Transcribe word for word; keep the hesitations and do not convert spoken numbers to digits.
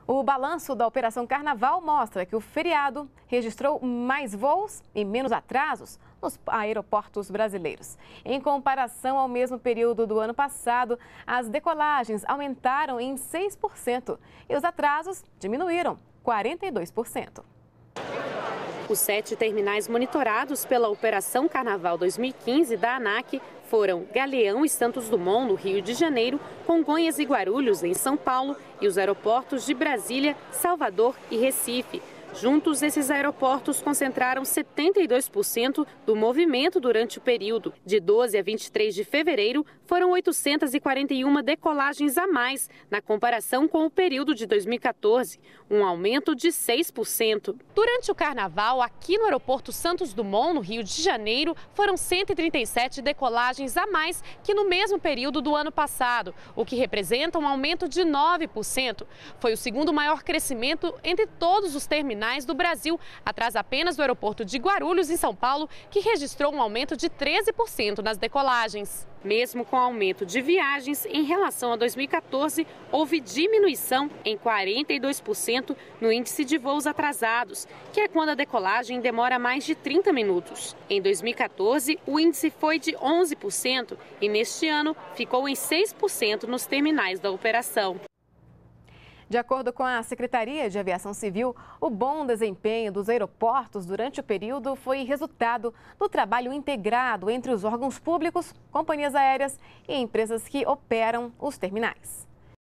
O balanço da Operação Carnaval mostra que o feriado registrou mais voos e menos atrasos nos aeroportos brasileiros. Em comparação ao mesmo período do ano passado, as decolagens aumentaram em seis por cento e os atrasos diminuíram quarenta e dois por cento. Os sete terminais monitorados pela Operação Carnaval dois mil e quinze da ANAC foram Galeão e Santos Dumont, no Rio de Janeiro, Congonhas e Guarulhos, em São Paulo, e os aeroportos de Brasília, Salvador e Recife. Juntos, esses aeroportos concentraram setenta e dois por cento do movimento durante o período. De doze a vinte e três de fevereiro, foram oitocentas e quarenta e uma decolagens a mais, na comparação com o período de dois mil e quatorze, um aumento de seis por cento. Durante o carnaval, aqui no aeroporto Santos Dumont, no Rio de Janeiro, foram cento e trinta e sete decolagens a mais que no mesmo período do ano passado, o que representa um aumento de nove por cento. Foi o segundo maior crescimento entre todos os terminais do Brasil, atrás apenas do aeroporto de Guarulhos, em São Paulo, que registrou um aumento de treze por cento nas decolagens. Mesmo com aumento de viagens, em relação a dois mil e quatorze, houve diminuição em quarenta e dois por cento no índice de voos atrasados, que é quando a decolagem demora mais de trinta minutos. Em dois mil e quatorze, o índice foi de onze por cento e neste ano ficou em seis por cento nos terminais da operação. De acordo com a Secretaria de Aviação Civil, o bom desempenho dos aeroportos durante o período foi resultado do trabalho integrado entre os órgãos públicos, companhias aéreas e empresas que operam os terminais.